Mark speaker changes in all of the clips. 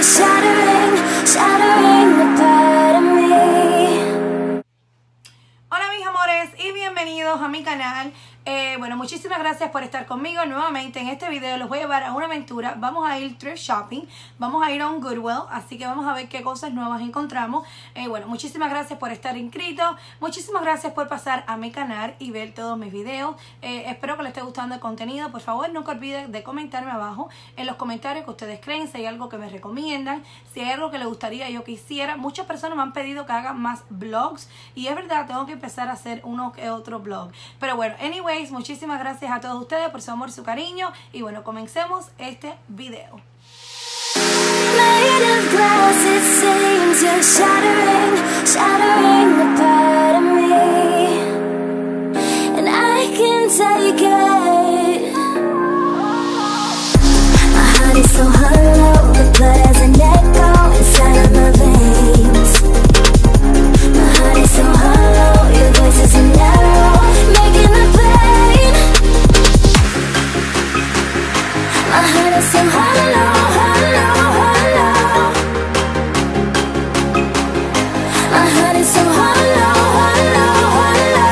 Speaker 1: shattering, shattering the part of me.
Speaker 2: Hola mis amores y bienvenidos a mi canal. Bueno, muchísimas gracias por estar conmigo nuevamente. En este video los voy a llevar a una aventura. Vamos a ir thrift shopping, vamos a ir a un Goodwill, así que vamos a ver qué cosas nuevas encontramos. Bueno, muchísimas gracias por estar inscrito, muchísimas gracias por pasar a mi canal y ver todos mis videos. Espero que les esté gustando el contenido. Por favor, nunca olviden de comentarme abajo en los comentarios que ustedes creen, si hay algo que me recomiendan, si hay algo que les gustaría yo que hiciera. Muchas personas me han pedido que haga más vlogs y es verdad, tengo que empezar a hacer uno que otro vlog. Pero bueno, anyway, muchísimas gracias a todos ustedes por su amor, su cariño. Y bueno, comencemos este video.
Speaker 1: Made of glass, it seems you're shattering, shattering the part of me, and I can take it. My heart is so hollow, the blood has an echo inside of my veins. My heart is so hollow, your voice is an arrow, making the pain. My heart is so hollow, hollow, hollow. My heart is so hollow, hollow, hollow.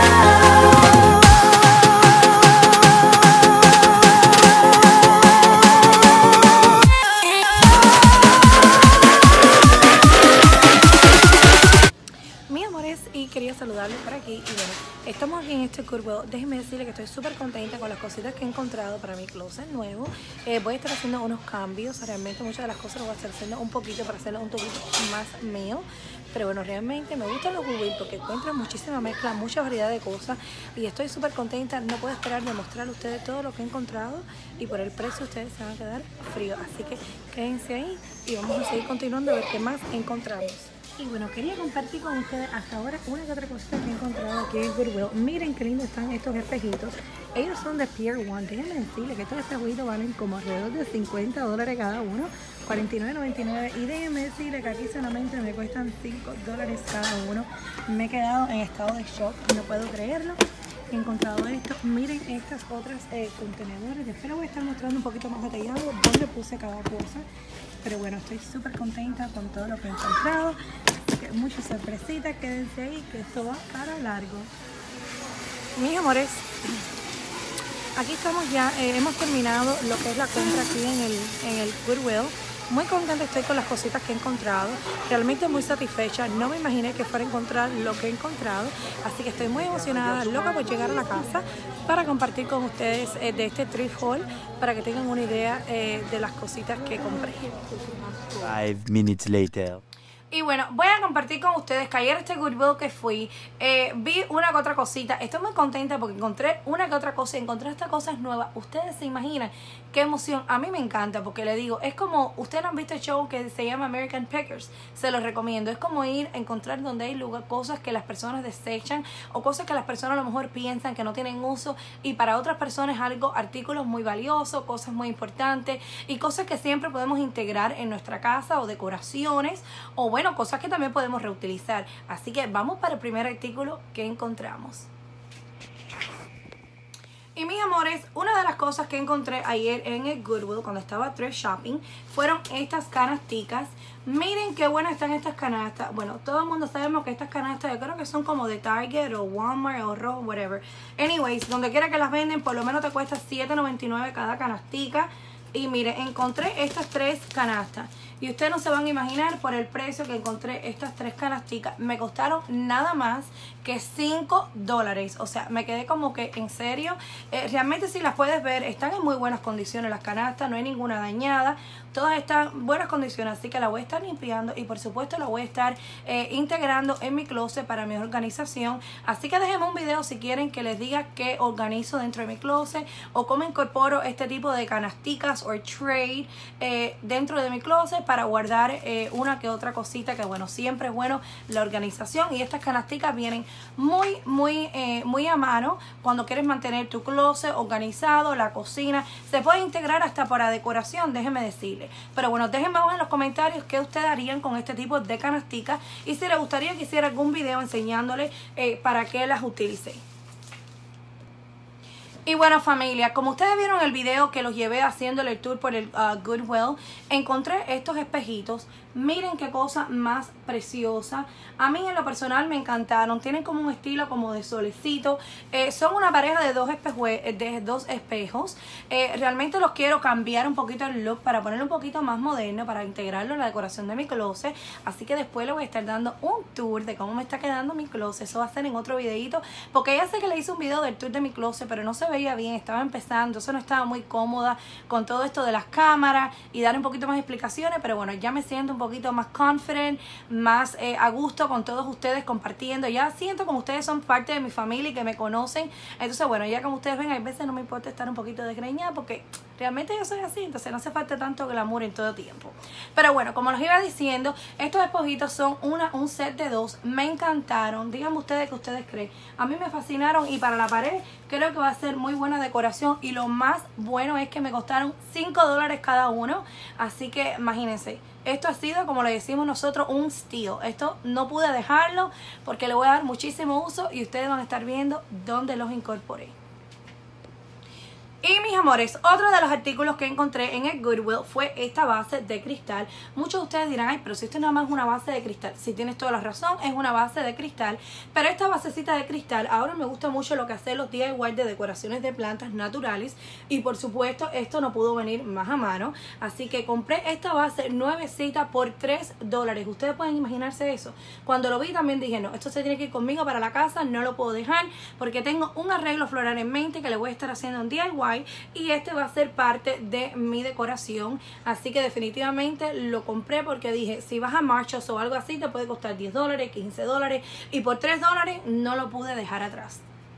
Speaker 2: Mis amores, y quería saludarles por aquí. Y bueno, estamos aquí en este Goodwill. Déjenme decirles que estoy súper contenta con las cositas que he encontrado para mi closet nuevo. Voy a estar haciendo unos cambios. Realmente muchas de las cosas lo voy a estar haciendo un poquito para hacerlo un poquito más mío. Pero bueno, realmente me gustan los Goodwill porque encuentran muchísima mezcla, mucha variedad de cosas. Y estoy súper contenta. No puedo esperar de mostrarles a ustedes todo lo que he encontrado. Y por el precio ustedes se van a quedar fríos. Así que quédense ahí y vamos a seguir continuando a ver qué más encontramos. Y bueno, quería compartir con ustedes hasta ahora una que otra cosita que he encontrado aquí en Goodwill. Miren qué lindos están estos espejitos. Ellos son de Pier 1. Déjenme decirles que estos espejitos valen como alrededor de $50 cada uno, $49.99. Y déjenme decirles que aquí solamente me cuestan $5 cada uno. Me he quedado en estado de shock, no puedo creerlo. He encontrado esto. Miren estas otras contenedores. Después les voy a estar mostrando un poquito más detallado dónde puse cada cosa. Pero bueno, estoy súper contenta con todo lo que he encontrado. Así que muchas sorpresitas, quédense ahí que esto va para largo. Mis amores, aquí estamos ya, hemos terminado lo que es la compra aquí en el Goodwill. Muy contenta estoy con las cositas que he encontrado, realmente muy satisfecha. No me imaginé que fuera a encontrar lo que he encontrado, así que estoy muy emocionada, loca por llegar a la casa para compartir con ustedes de este thrift haul, para que tengan una idea de las cositas que compré.
Speaker 3: 5 minutes later.
Speaker 2: Y bueno, voy a compartir con ustedes que ayer este Goodwill que fui, vi una que otra cosita. Estoy muy contenta porque encontré una que otra cosa, encontré estas cosas nuevas. Ustedes se imaginan qué emoción. A mí me encanta porque le digo, es como, ustedes han visto el show que se llama American Pickers, se los recomiendo. Es como ir a encontrar donde hay lugar, cosas que las personas desechan o cosas que las personas a lo mejor piensan que no tienen uso y para otras personas algo, artículos muy valiosos, cosas muy importantes y cosas que siempre podemos integrar en nuestra casa o decoraciones o bueno, cosas que también podemos reutilizar. Así que vamos para el primer artículo que encontramos. Y mis amores, una de las cosas que encontré ayer en el Goodwill cuando estaba thrift shopping fueron estas canasticas. Miren qué buenas están estas canastas. Bueno, todo el mundo sabemos que estas canastas yo creo que son como de Target o Walmart o Ross, whatever. Anyways, donde quiera que las venden, por lo menos te cuesta $7.99 cada canastica. Y mire, encontré estas tres canastas. Y ustedes no se van a imaginar por el precio que encontré estas tres canasticas. Me costaron nada más que $5. O sea, me quedé como que en serio. Realmente si las puedes ver, están en muy buenas condiciones las canastas. No hay ninguna dañada. Todas están en buenas condiciones. Así que la voy a estar limpiando. Y por supuesto la voy a estar integrando en mi closet para mi organización. Así que déjenme un video si quieren que les diga qué organizo dentro de mi closet. O cómo incorporo este tipo de canasticas o tray dentro de mi closet para guardar una que otra cosita, que bueno, siempre es bueno la organización. Y estas canasticas vienen muy a mano cuando quieres mantener tu closet organizado, la cocina. Se puede integrar hasta para decoración, déjenme decirles. Pero bueno, déjenme abajo en los comentarios qué ustedes harían con este tipo de canasticas y si les gustaría que hiciera algún video enseñándoles para qué las utilicé. Y bueno, familia, como ustedes vieron el video que los llevé haciéndole el tour por el Goodwill, encontré estos espejitos. Miren qué cosa más preciosa. A mí en lo personal me encantaron. Tienen como un estilo como de solecito. Son una pareja de dos espejos. Realmente los quiero cambiar un poquito el look para ponerlo un poquito más moderno, para integrarlo en la decoración de mi closet. Así que después le voy a estar dando un tour de cómo me está quedando mi closet. Eso va a ser en otro videito, porque ya sé que le hice un video del tour de mi closet, pero no se veía bien, estaba empezando, eso no estaba muy cómoda con todo esto de las cámaras y dar un poquito más de explicaciones, pero bueno, ya me siento un poquito más confident, más a gusto con todos ustedes compartiendo. Ya siento como ustedes son parte de mi familia y que me conocen. Entonces bueno, ya como ustedes ven, a veces no me importa estar un poquito desgreñada porque realmente yo soy así, entonces no hace falta tanto glamour en todo tiempo. Pero bueno, como les iba diciendo, estos espejitos son un set de dos. Me encantaron. Díganme ustedes qué ustedes creen. A mí me fascinaron y para la pared creo que va a ser muy buena decoración. Y lo más bueno es que me costaron $5 cada uno. Así que imagínense, esto ha sido, como le decimos nosotros, un steal. Esto no pude dejarlo porque le voy a dar muchísimo uso y ustedes van a estar viendo dónde los incorporé. Y mis amores, otro de los artículos que encontré en el Goodwill fue esta base de cristal. Muchos de ustedes dirán, ay, pero si esto nada más es una base de cristal. Si tienes toda la razón, es una base de cristal. Pero esta basecita de cristal, ahora me gusta mucho lo que hacen los DIY de decoraciones de plantas naturales. Y por supuesto, esto no pudo venir más a mano. Así que compré esta base nuevecita por $3. Ustedes pueden imaginarse eso. Cuando lo vi también dije, no, esto se tiene que ir conmigo para la casa, no lo puedo dejar. Porque tengo un arreglo floral en mente que le voy a estar haciendo en DIY. Y este va a ser parte de mi decoración, así que definitivamente lo compré porque dije, si vas a Marshalls o algo así te puede costar $10, $15 y por $3 no lo pude dejar atrás.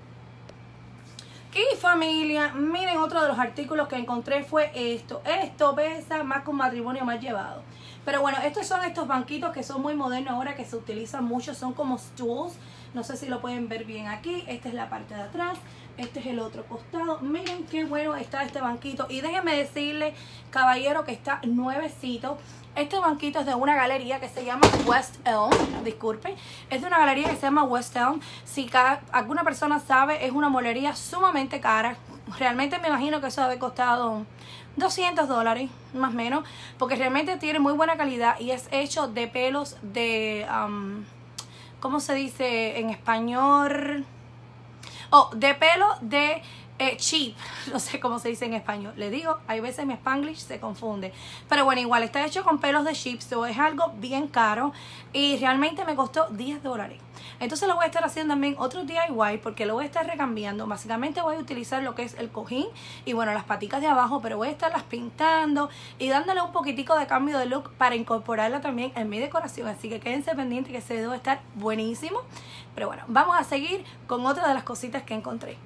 Speaker 2: Y familia, miren, otro de los artículos que encontré fue esto. Esto pesa más que un matrimonio más llevado. Pero bueno, estos son estos banquitos que son muy modernos ahora, que se utilizan mucho, son como stools. No sé si lo pueden ver bien aquí. Esta es la parte de atrás. Este es el otro costado. Miren qué bueno está este banquito. Y déjenme decirle, caballero, que está nuevecito. Este banquito es de una galería que se llama West Elm. Disculpen. Es de una galería que se llama West Elm. Si alguna persona sabe, es una molería sumamente cara. Realmente me imagino que eso debe costado $200, más o menos. Porque realmente tiene muy buena calidad y es hecho de pelos de... ¿cómo se dice en español? De pelo de sheep, no sé cómo se dice en español. Le digo, hay veces mi Spanglish se confunde. Pero bueno, igual está hecho con pelos de sheep, so es algo bien caro y realmente me costó $10. Entonces lo voy a estar haciendo también otro DIY porque lo voy a estar recambiando. Básicamente voy a utilizar lo que es el cojín y bueno, las paticas de abajo, pero voy a estarlas pintando y dándole un poquitico de cambio de look para incorporarla también en mi decoración. Así que quédense pendientes que ese video va a estar buenísimo. Pero bueno, vamos a seguir con otra de las cositas que encontré.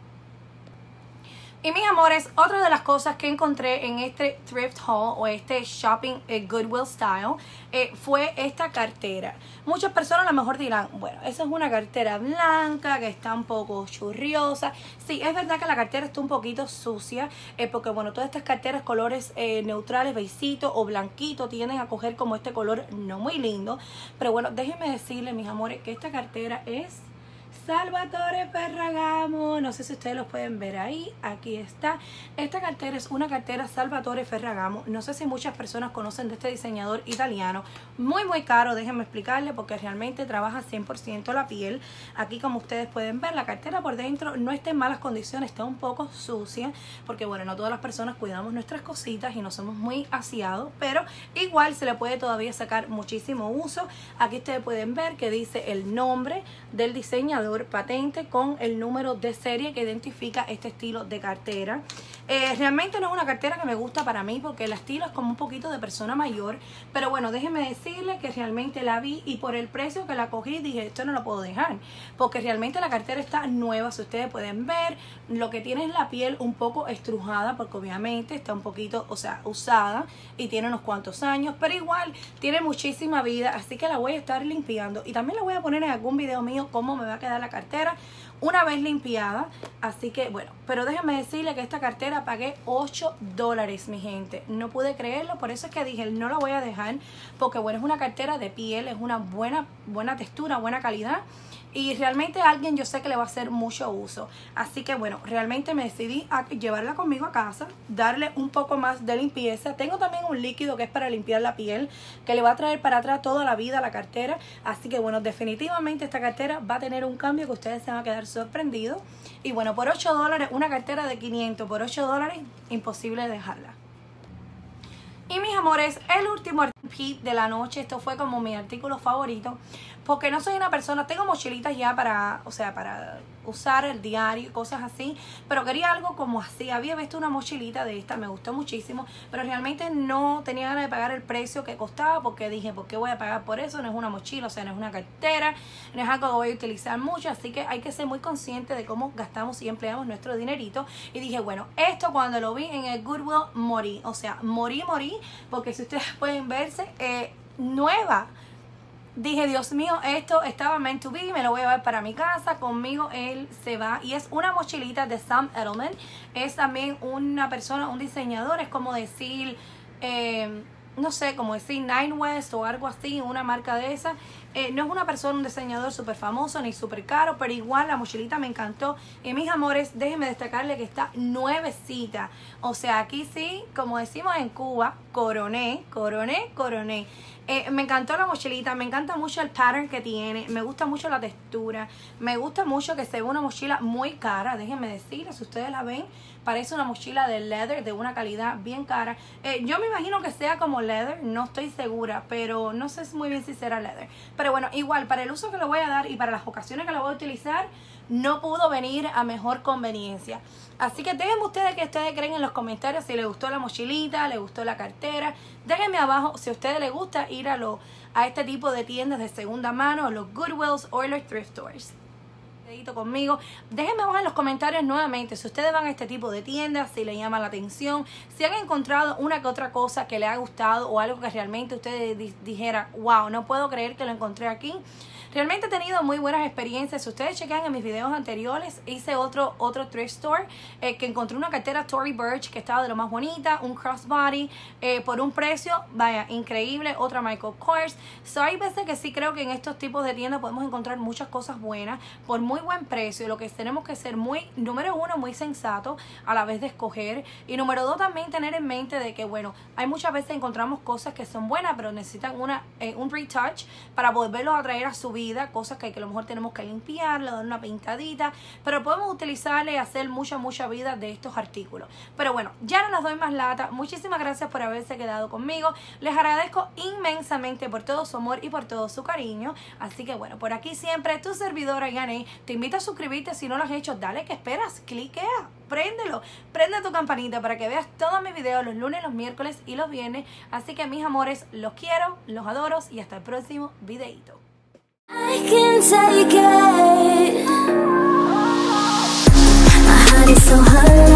Speaker 2: Y mis amores, otra de las cosas que encontré en este thrift haul o este shopping Goodwill style fue esta cartera. Muchas personas a lo mejor dirán, bueno, esa es una cartera blanca que está un poco churriosa. Sí, es verdad que la cartera está un poquito sucia porque bueno, todas estas carteras colores neutrales, beigecito o blanquito tienden a coger como este color no muy lindo. Pero bueno, déjenme decirles, mis amores, que esta cartera es Salvatore Ferragamo. No sé si ustedes los pueden ver ahí. Aquí está. Esta cartera es una cartera Salvatore Ferragamo. No sé si muchas personas conocen de este diseñador italiano. Muy muy caro, déjenme explicarle, porque realmente trabaja 100% la piel. Aquí, como ustedes pueden ver, la cartera por dentro no está en malas condiciones, está un poco sucia, porque bueno, no todas las personas cuidamos nuestras cositas y no somos muy aseados, pero igual se le puede todavía sacar muchísimo uso. Aquí ustedes pueden ver que dice el nombre del diseñador, patente con el número de serie que identifica este estilo de cartera. Realmente no es una cartera que me gusta para mí porque el estilo es como un poquito de persona mayor, pero bueno, déjenme decirle que realmente la vi y por el precio que la cogí dije, esto no lo puedo dejar, porque realmente la cartera está nueva. Si ustedes pueden ver, lo que tiene es la piel un poco estrujada porque obviamente está un poquito, o sea, usada y tiene unos cuantos años, pero igual tiene muchísima vida, así que la voy a estar limpiando y también la voy a poner en algún video mío cómo me va a quedar la cartera una vez limpiada. Así que bueno, pero déjenme decirle que esta cartera pagué $8, mi gente. No pude creerlo, por eso es que dije, no la voy a dejar, porque bueno, es una cartera de piel, es una buena textura, buena calidad. y realmente a alguien yo sé que le va a hacer mucho uso. Así que bueno, realmente me decidí a llevarla conmigo a casa, darle un poco más de limpieza. Tengo también un líquido que es para limpiar la piel, que le va a traer para atrás toda la vida a la cartera. Así que bueno, definitivamente esta cartera va a tener un cambio que ustedes se van a quedar sorprendidos. Y bueno, por $8, una cartera de 500 por $8, imposible dejarla. Y mis amores, el último artículo de la noche, esto fue como mi artículo favorito, porque no soy una persona, tengo mochilitas ya para, o sea, para usar el diario y cosas así, pero quería algo como así. Había visto una mochilita de esta, me gustó muchísimo, pero realmente no tenía ganas de pagar el precio que costaba, porque dije, ¿por qué voy a pagar por eso? No es una mochila, o sea, no es una cartera, no es algo que voy a utilizar mucho, así que hay que ser muy consciente de cómo gastamos y empleamos nuestro dinerito. Y dije, bueno, esto cuando lo vi en el Goodwill morí, o sea, morí, porque si ustedes pueden verse, nueva. Dije, Dios mío, esto estaba meant to be, me lo voy a llevar para mi casa, conmigo él se va. Y es una mochilita de Sam Edelman, es también una persona, un diseñador, es como decir, no sé, como decir Nine West o algo así, una marca de esa. No es una persona, un diseñador súper famoso ni súper caro, pero igual la mochilita me encantó. Y mis amores, déjenme destacarle que está nuevecita. O sea, aquí sí, como decimos en Cuba, coroné. Me encantó la mochilita, me encanta mucho el pattern que tiene, me gusta mucho la textura, me gusta mucho que se ve una mochila muy cara, déjenme decirles, si ustedes la ven, parece una mochila de leather de una calidad bien cara. Yo me imagino que sea como leather, no estoy segura, pero no sé muy bien si será leather. Pero bueno, igual, para el uso que le voy a dar y para las ocasiones que la voy a utilizar, no pudo venir a mejor conveniencia. Así que déjenme ustedes que ustedes creen en los comentarios si les gustó la mochilita, les gustó la cartera. Déjenme abajo si a ustedes les gusta ir a este tipo de tiendas de segunda mano, los Goodwills o los thrift stores. Conmigo, déjenme abajo en los comentarios nuevamente si ustedes van a este tipo de tiendas, si les llama la atención, si han encontrado una que otra cosa que les ha gustado o algo que realmente ustedes dijeran, wow, no puedo creer que lo encontré aquí. Realmente he tenido muy buenas experiencias. Si ustedes chequean en mis videos anteriores, hice otro thrift store que encontré una cartera Tory Burch que estaba de lo más bonita, un crossbody por un precio, vaya, increíble, otra Michael Kors. So hay veces que sí creo que en estos tipos de tiendas podemos encontrar muchas cosas buenas por muy buen precio. Lo que tenemos que ser muy, número uno, muy sensato a la vez de escoger, y número dos, también tener en mente de que, bueno, hay muchas veces encontramos cosas que son buenas pero necesitan un retouch para volverlos a traer a su vida, cosas que a lo mejor tenemos que limpiarle, dar una pintadita, pero podemos utilizarle y hacer mucha vida de estos artículos. Pero bueno, ya no les doy más lata. Muchísimas gracias por haberse quedado conmigo, les agradezco inmensamente por todo su amor y por todo su cariño. Así que bueno, por aquí siempre tu servidora Yané. Te invito a suscribirte si no lo has hecho, dale, que esperas, cliquea, préndelo, prende tu campanita para que veas todos mis videos los lunes, los miércoles y los viernes. Así que mis amores, los quiero, los adoro y hasta el próximo videito.
Speaker 1: I can take it. My heart is so hollow.